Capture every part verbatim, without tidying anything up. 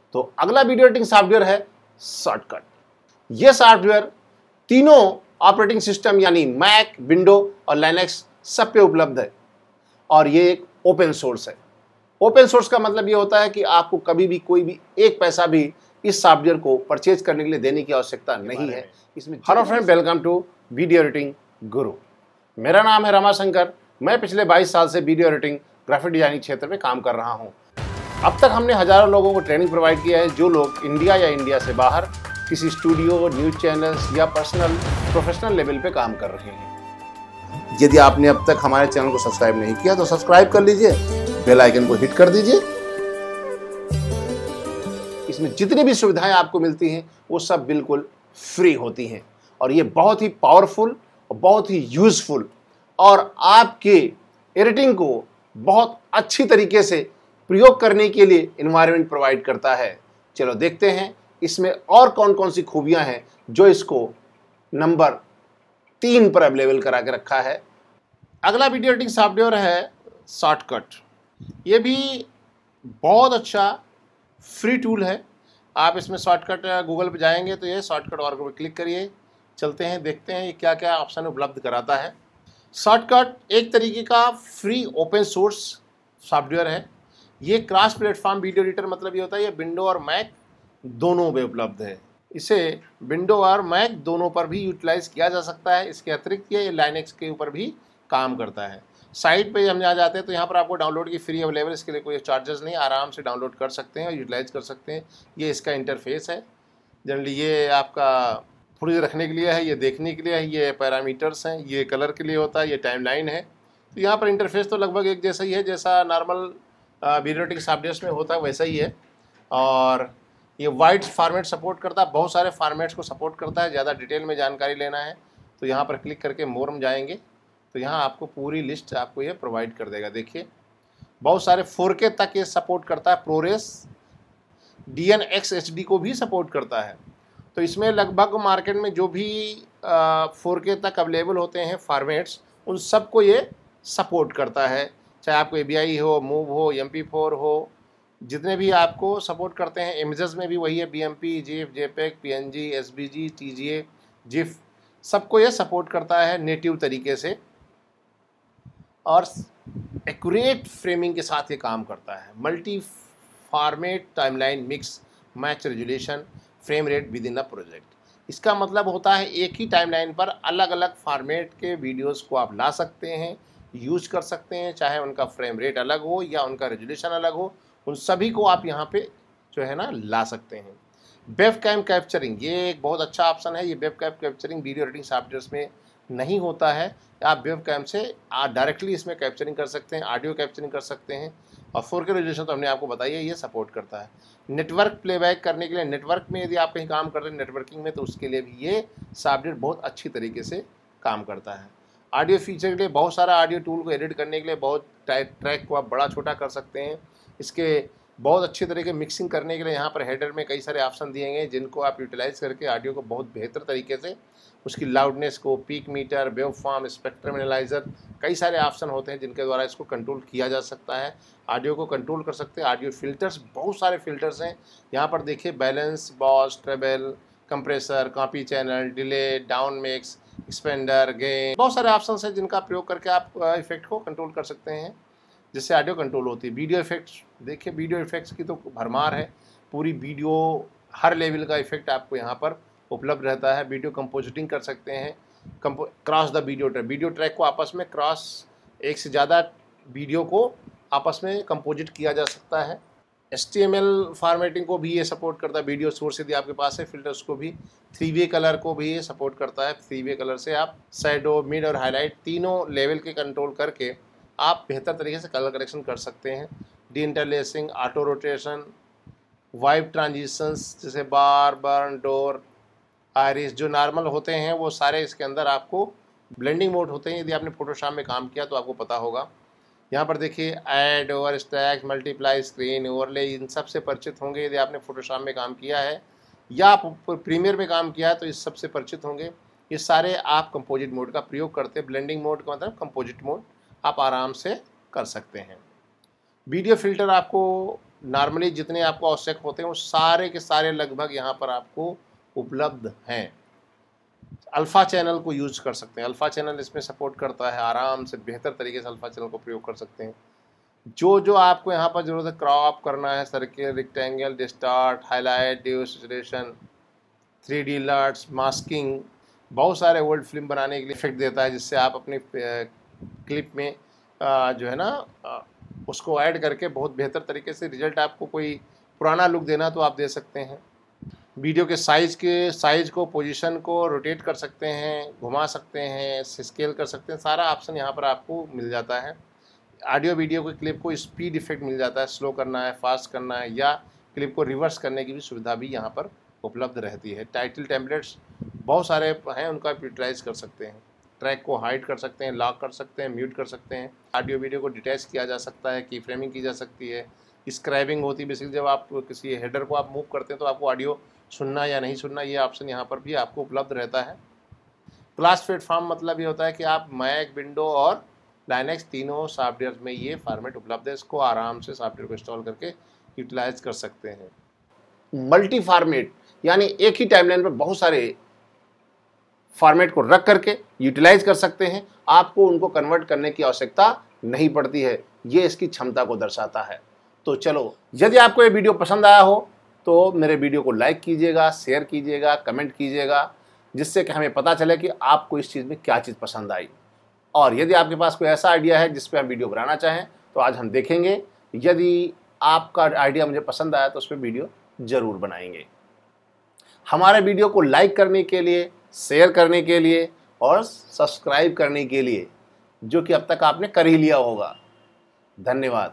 तो अगला video editing software है शॉर्टकट। यह सॉफ्टवेयर तीनों ऑपरेटिंग सिस्टम यानी मैक, विंडो और लाइनक्स सब पे उपलब्ध है और ये एक ओपन सोर्स है। ओपन सोर्स का मतलब ये होता है कि आपको कभी भी कोई भी एक पैसा भी इस सॉफ्टवेयर को परचेज करने के लिए देने की आवश्यकता नहीं है। इसमें hello friend, welcome to video editing guru. मेरा नाम है रमाशंकर। मैं पिछले बाईस साल से वीडियो एडिटिंग, ग्राफिक डिजाइनिंग क्षेत्र में काम कर रहा हूं। अब तक हमने हजारों लोगों को ट्रेनिंग प्रोवाइड किया है जो लोग इंडिया या इंडिया से बाहर किसी स्टूडियो, न्यूज चैनल्स या पर्सनल प्रोफेशनल लेवल पे काम कर रहे हैं। यदि आपने अब तक हमारे चैनल को सब्सक्राइब नहीं किया तो सब्सक्राइब कर लीजिए, बेल आइकन को हिट कर दीजिए। इसमें जितनी भी सुविधाएं आपको मिलती हैं वो सब बिल्कुल फ्री होती हैं और ये बहुत ही पावरफुल और बहुत ही यूजफुल और आपके एडिटिंग को बहुत अच्छी तरीके से प्रयोग करने के लिए एनवायरनमेंट प्रोवाइड करता है। चलो देखते हैं इसमें और कौन कौन सी खूबियां हैं जो इसको नंबर तीन पर अवेलेबल करा के रखा है। अगला वीडियो एडिटिंग सॉफ्टवेयर है शॉर्टकट। ये भी बहुत अच्छा फ्री टूल है। आप इसमें शॉर्टकट गूगल पे जाएंगे तो ये शॉर्टकट और पर क्लिक करिए। चलते हैं, देखते हैं ये क्या क्या ऑप्शन उपलब्ध कराता है। शॉर्टकट एक तरीके का फ्री ओपन सोर्स सॉफ्टवेयर है। ये क्रॉस प्लेटफॉर्म वीडियो एडिटर, मतलब ये होता है ये विंडो और मैक दोनों में उपलब्ध है। इसे विंडो और मैक दोनों पर भी यूटिलाइज किया जा सकता है। इसके अतिरिक्त ये लाइनक्स के ऊपर भी काम करता है। साइट पे हम यहाँ जाते हैं तो यहाँ पर आपको डाउनलोड की फ्री अवेलेबल, इसके लिए कोई चार्जेस नहीं, आराम से डाउनलोड कर सकते हैं और यूटिलाइज कर सकते हैं। ये इसका इंटरफेस है। जनरली ये आपका फुटेज रखने के लिए है, ये देखने के लिए है, ये पैरामीटर्स हैं, ये कलर के लिए होता है, ये टाइमलाइन है। तो यहाँ पर इंटरफेस तो लगभग एक जैसा ही है जैसा नॉर्मल वीडियो एडिटिंग सॉफ्टवेयर्स में होता है वैसा ही है। और ये वाइड फॉर्मेट सपोर्ट करता है, बहुत सारे फॉर्मेट्स को सपोर्ट करता है। ज़्यादा डिटेल में जानकारी लेना है तो यहाँ पर क्लिक करके मोर में जाएंगे तो यहाँ आपको पूरी लिस्ट आपको ये प्रोवाइड कर देगा। देखिए बहुत सारे फोर के तक ये सपोर्ट करता है, ProRes, D N X H D को भी सपोर्ट करता है। तो इसमें लगभग मार्केट में जो भी फोर के तक अवेलेबल होते हैं फॉर्मेट्स, उन सबको ये सपोर्ट करता है। चाहे आपको ए बी आई हो, मूव हो, एम पी फोर हो, जितने भी आपको सपोर्ट करते हैं। इमेजेस में भी वही है, B M P, GIF, JPEG, P N G, S B G, T G A, GIF, सबको ये सपोर्ट करता है नेटिव तरीके से और एक्यूरेट फ्रेमिंग के साथ ये काम करता है। Multi format timeline mix match resolution frame rate within a project. इसका मतलब होता है एक ही टाइमलाइन पर अलग अलग फॉर्मेट के वीडियोस को आप ला सकते हैं, यूज कर सकते हैं, चाहे उनका फ्रेम रेट अलग हो या उनका रेजुलेशन अलग हो, उन सभी को आप यहाँ पे जो है ना ला सकते हैं। वेब कैम कैप्चरिंग, ये एक बहुत अच्छा ऑप्शन है। ये web cam capturing video editing softwares में नहीं होता है। आप वेब कैम से डायरेक्टली इसमें कैप्चरिंग कर सकते हैं, ऑडियो कैप्चरिंग कर सकते हैं और फोर के रेजुलेशन तो हमने आपको बताई है, ये सपोर्ट करता है। नेटवर्क प्लेबैक करने के लिए, नेटवर्क में यदि आप कहीं काम कर रहे हैं नेटवर्किंग में, तो उसके लिए भी ये सॉफ्टवेयर बहुत अच्छी तरीके से काम करता है। ऑडियो फीचर के लिए बहुत सारा ऑडियो टूल को एडिट करने के लिए बहुत ट्रैक को आप बड़ा छोटा कर सकते हैं। इसके बहुत अच्छे तरीके मिक्सिंग करने के लिए यहाँ पर हेडर में कई सारे ऑप्शन दिए गए जिनको आप यूटिलाइज करके ऑडियो को बहुत बेहतर तरीके से, उसकी लाउडनेस को, peak meter, wave form, spectrum analyser, कई सारे ऑप्शन होते हैं जिनके द्वारा इसको कंट्रोल किया जा सकता है। ऑडियो को कंट्रोल कर सकते हैं। ऑडियो फिल्टर्स, बहुत सारे फिल्टर्स हैं यहाँ पर। देखिए balance, bass, treble, compressor, copy channel, delay, down mix, expander, gain, बहुत सारे ऑप्शन हैं जिनका प्रयोग करके आप इफेक्ट को कंट्रोल कर सकते हैं जिससे ऑडियो कंट्रोल होती है। वीडियो इफेक्ट्स, देखिए वीडियो इफेक्ट्स की तो भरमार है। पूरी वीडियो हर लेवल का इफेक्ट आपको यहाँ पर उपलब्ध रहता है। वीडियो कंपोजिटिंग कर सकते हैं, compo cross the video track, video track को आपस में क्रॉस, एक से ज़्यादा वीडियो को आपस में कंपोजिट किया जा सकता है। H T M L formatting को भी ये सपोर्ट करता है। वीडियो सोर्स यदि आपके पास है, फिल्टर्स को भी, थ्री वे कलर को भी ये सपोर्ट करता है। थ्री वे कलर से आप शैडो, मिड और हाईलाइट तीनों लेवल के कंट्रोल करके आप बेहतर तरीके से कलर करेक्शन कर सकते हैं। Deinterlacing, auto rotation, wipe transitions जैसे बार, बर्न, डोर, आयरिस, जो नॉर्मल होते हैं वो सारे इसके अंदर आपको ब्लेंडिंग मोड होते हैं। यदि आपने फोटोशॉप में काम किया तो आपको पता होगा। यहाँ पर देखिए add, over stack, multiply, screen, overlay, इन सब से परिचित होंगे यदि आपने फोटोशॉप में काम किया है या आप प्रीमियर में काम किया है तो इस सबसे परिचित होंगे। ये सारे आप कंपोजिट मोड का प्रयोग करते हैं। ब्लेंडिंग मोड का मतलब कंपोजिट मोड आप आराम से कर सकते हैं। वीडियो फिल्टर आपको नॉर्मली जितने आपको आवश्यक होते हैं वो सारे के सारे लगभग यहाँ पर आपको उपलब्ध हैं। अल्फ़ा चैनल को यूज कर सकते हैं, अल्फ़ा चैनल इसमें सपोर्ट करता है, आराम से बेहतर तरीके से अल्फ़ा चैनल को प्रयोग कर सकते हैं। जो जो आपको यहाँ पर ज़रूरत है, क्रॉप करना है, circle, rectangle, distort, highlight, distortion, three D alerts, masking, बहुत सारे वर्ल्ड फिल्म बनाने के लिए इफेक्ट देता है, जिससे आप अपनी क्लिप में जो है ना उसको ऐड करके बहुत बेहतर तरीके से रिजल्ट, आपको कोई पुराना लुक देना तो आप दे सकते हैं। वीडियो के साइज़ के साइज़ को, पोजीशन को रोटेट कर सकते हैं, घुमा सकते हैं, स्केल कर सकते हैं, सारा ऑप्शन यहाँ पर आपको मिल जाता है। ऑडियो वीडियो के क्लिप को स्पीड इफेक्ट मिल जाता है, स्लो करना है, फास्ट करना है, या क्लिप को रिवर्स करने की भी सुविधा भी यहाँ पर उपलब्ध रहती है। टाइटल टेम्पलेट्स बहुत सारे हैं, उनका यूटिलाइज कर सकते हैं। ट्रैक को हाइड कर सकते हैं, लॉक कर सकते हैं, म्यूट कर सकते हैं। ऑडियो वीडियो को डिटैच किया जा सकता है, की फ्रेमिंग की जा सकती है, स्क्राइबिंग होती है। बेसिकली जब आप किसी हेडर को आप मूव करते हैं तो आपको ऑडियो सुनना या नहीं सुनना, ये ऑप्शन यहाँ पर भी आपको उपलब्ध रहता है। क्लास प्लेटफॉर्म मतलब ये होता है कि आप मैक, विंडो और लाइनक्स तीनों सॉफ्टवेयर में ये फॉर्मेट उपलब्ध है। इसको आराम से सॉफ्टवेयर को इंस्टॉल करके यूटिलाइज कर सकते हैं। मल्टी फॉर्मेट यानी एक ही टाइमलाइन पर बहुत सारे फॉर्मेट को रख करके यूटिलाइज कर सकते हैं, आपको उनको कन्वर्ट करने की आवश्यकता नहीं पड़ती है। ये इसकी क्षमता को दर्शाता है। तो चलो, यदि आपको ये वीडियो पसंद आया हो तो मेरे वीडियो को लाइक कीजिएगा, शेयर कीजिएगा, कमेंट कीजिएगा, जिससे कि हमें पता चले कि आपको इस चीज़ में क्या चीज़ पसंद आई। और यदि आपके पास कोई ऐसा आइडिया है जिस पे हम वीडियो बनाना चाहें तो आज हम देखेंगे। यदि आपका आइडिया मुझे पसंद आया तो उस पर वीडियो ज़रूर बनाएंगे। हमारे वीडियो को लाइक करने के लिए, शेयर करने के लिए और सब्सक्राइब करने के लिए, जो कि अब तक आपने कर ही लिया होगा, धन्यवाद।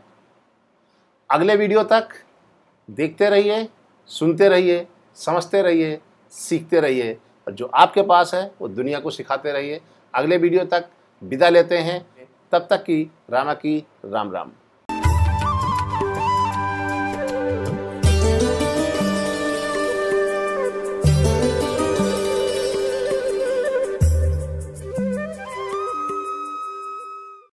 अगले वीडियो तक देखते रहिए, सुनते रहिए, समझते रहिए, सीखते रहिए, और जो आपके पास है वो दुनिया को सिखाते रहिए। अगले वीडियो तक विदा लेते हैं, तब तक की रामा की राम राम।